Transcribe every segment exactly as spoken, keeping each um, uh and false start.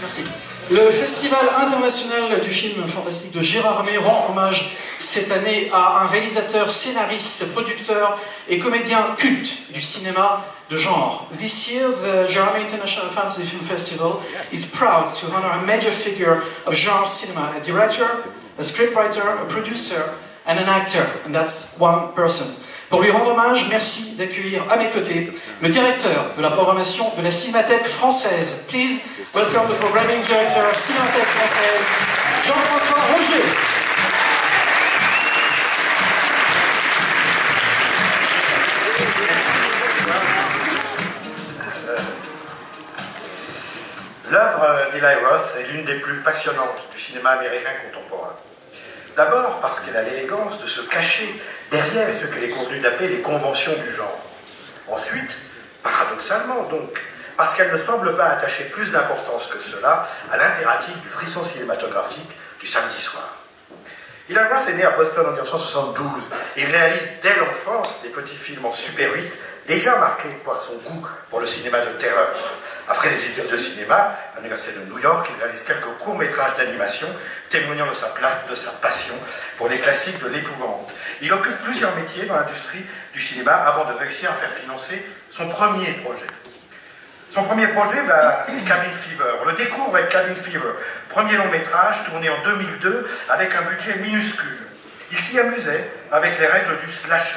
Merci. Le Festival international du film fantastique de Gérardmer rend hommage cette année à un réalisateur, scénariste, producteur et comédien culte du cinéma de genre. This year, the Gérardmer International Fantasy Film Festival is proud to honor a major figure of genre cinema, a director, a scriptwriter, a producer and an actor, and that's one person. Pour lui rendre hommage, merci d'accueillir à mes côtés le directeur de la programmation de la Cinémathèque française. Please welcome the programming director of Cinémathèque française, Jean-François Roger. L'œuvre d'Eli Roth est l'une des plus passionnantes du cinéma américain contemporain. D'abord parce qu'elle a l'élégance de se cacher derrière ce qu'elle est convenue d'appeler les conventions du genre. Ensuite, paradoxalement donc, parce qu'elle ne semble pas attacher plus d'importance que cela à l'impératif du frisson cinématographique du samedi soir. Eli Roth est né à Boston en mille neuf cent soixante-douze et réalise dès l'enfance des petits films en Super huit, déjà marqués par son goût pour le cinéma de terreur. Après les études de cinéma, à l'Université de New York, il réalise quelques courts-métrages d'animation témoignant de sa, de sa passion pour les classiques de l'épouvante. Il occupe plusieurs métiers dans l'industrie du cinéma avant de réussir à faire financer son premier projet. Son premier projet, bah, c'est Cabin Fever. On le découvre avec Cabin Fever, premier long-métrage tourné en deux mille deux avec un budget minuscule. Il s'y amusait avec les règles du slasher.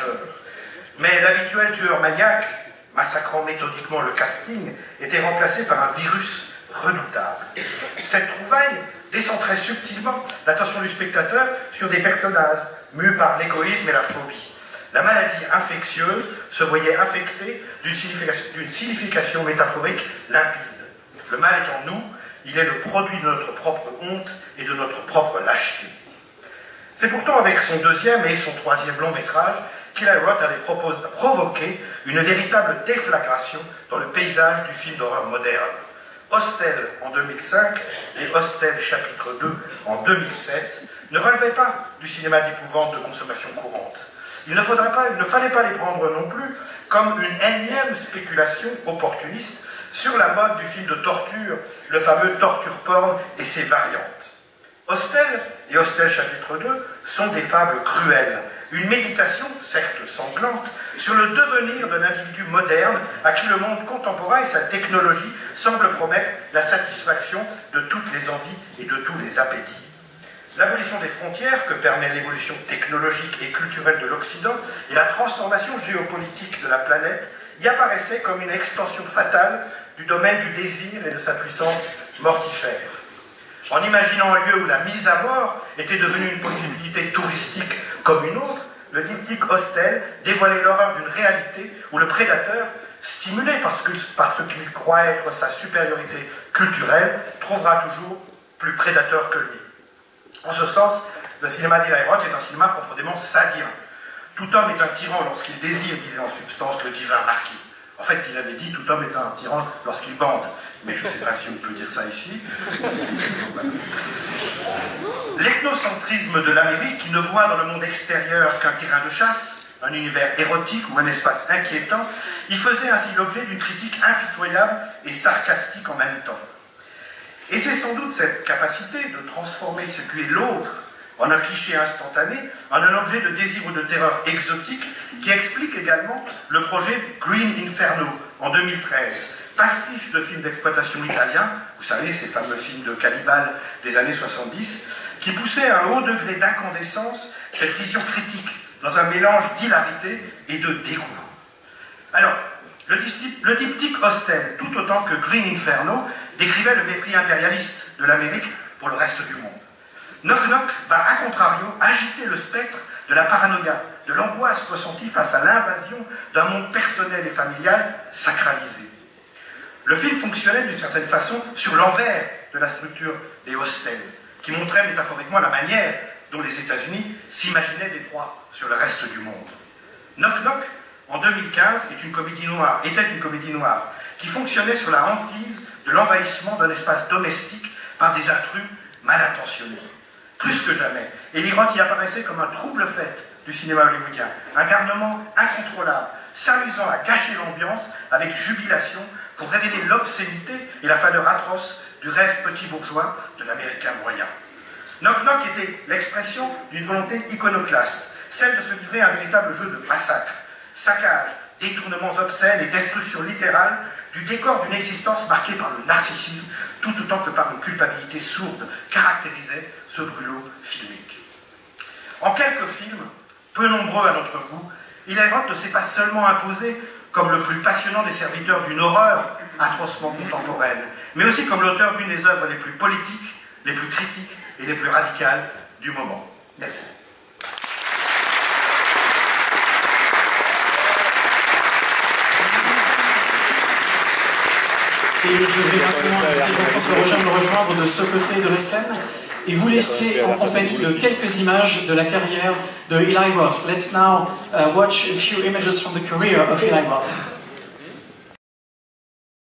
Mais l'habituel tueur maniaque, massacrant méthodiquement le casting, était remplacé par un virus redoutable. Cette trouvaille décentrait subtilement l'attention du spectateur sur des personnages mus par l'égoïsme et la phobie. La maladie infectieuse se voyait affectée d'une signification, d'une signification métaphorique limpide. Le mal est en nous, il est le produit de notre propre honte et de notre propre lâcheté. C'est pourtant avec son deuxième et son troisième long métrage qu'Eli Roth avait proposé, provoqué une véritable déflagration dans le paysage du film d'horreur moderne. Hostel en deux mille cinq et Hostel chapitre deux en deux mille sept ne relevaient pas du cinéma d'épouvante de consommation courante. Il ne, faudrait pas, il ne fallait pas les prendre non plus comme une énième spéculation opportuniste sur la mode du film de torture, le fameux torture porn et ses variantes. Hostel et Hostel chapitre deux sont des fables cruelles, une méditation, certes sanglante, sur le devenir d'un individu moderne à qui le monde contemporain et sa technologie semblent promettre la satisfaction de toutes les envies et de tous les appétits. L'abolition des frontières que permet l'évolution technologique et culturelle de l'Occident et la transformation géopolitique de la planète y apparaissaient comme une extension fatale du domaine du désir et de sa puissance mortifère. En imaginant un lieu où la mise à mort était devenue une possibilité touristique comme une autre, le diptyque Hostel dévoilait l'horreur d'une réalité où le prédateur, stimulé par ce qu'il croit être sa supériorité culturelle, trouvera toujours plus prédateur que lui. En ce sens, le cinéma d'Eli Roth est un cinéma profondément sadien. Tout homme est un tyran lorsqu'il désire, disait en substance le divin marquis. En fait, il avait dit tout homme est un tyran lorsqu'il bande. Mais je ne sais pas si on peut dire ça ici. L'ethnocentrisme de l'Amérique, qui ne voit dans le monde extérieur qu'un terrain de chasse, un univers érotique ou un espace inquiétant, y faisait ainsi l'objet d'une critique impitoyable et sarcastique en même temps. Et c'est sans doute cette capacité de transformer ce qui est l'autre en un cliché instantané, en un objet de désir ou de terreur exotique, qui explique également le projet Green Inferno en deux mille treize, pastiche de films d'exploitation italiens, vous savez, ces fameux films de cannibales des années soixante-dix, qui poussaient à un haut degré d'incandescence cette vision critique, dans un mélange d'hilarité et de dégoût. Alors, le, le diptyque Hostel, tout autant que Green Inferno, décrivait le mépris impérialiste de l'Amérique pour le reste du monde. Knock Knock va, à contrario, agiter le spectre de la paranoïa, de l'angoisse ressentie face à l'invasion d'un monde personnel et familial sacralisé. Le film fonctionnait d'une certaine façon sur l'envers de la structure des hostels, qui montrait métaphoriquement la manière dont les États-Unis s'imaginaient des droits sur le reste du monde. Knock Knock, en deux mille quinze, est une comédie noire, était une comédie noire qui fonctionnait sur la hantise de l'envahissement d'un espace domestique par des intrus mal intentionnés. Plus que jamais, Eli Roth y apparaissait comme un trouble fait du cinéma hollywoodien, un garnement incontrôlable, s'amusant à gâcher l'ambiance avec jubilation pour révéler l'obscénité et la fadeur atroce du rêve petit bourgeois de l'Américain moyen. Knock Knock était l'expression d'une volonté iconoclaste, celle de se livrer à un véritable jeu de massacre, saccage, détournements obscènes et destruction littérale du décor d'une existence marquée par le narcissisme, tout autant que par une culpabilité sourde caractérisait ce brûlot filmique. En quelques films, peu nombreux à notre goût, Eli Roth ne s'est pas seulement imposé comme le plus passionnant des serviteurs d'une horreur atrocement contemporaine, mais aussi comme l'auteur d'une des œuvres les plus politiques, les plus critiques et les plus radicales du moment. Merci. Et je vais maintenant inviter Jean-François Roger à me rejoindre de ce côté de la scène et vous laisser en compagnie de quelques images de la carrière de Eli Roth. Let's now uh, watch a few images from the career of Eli Roth.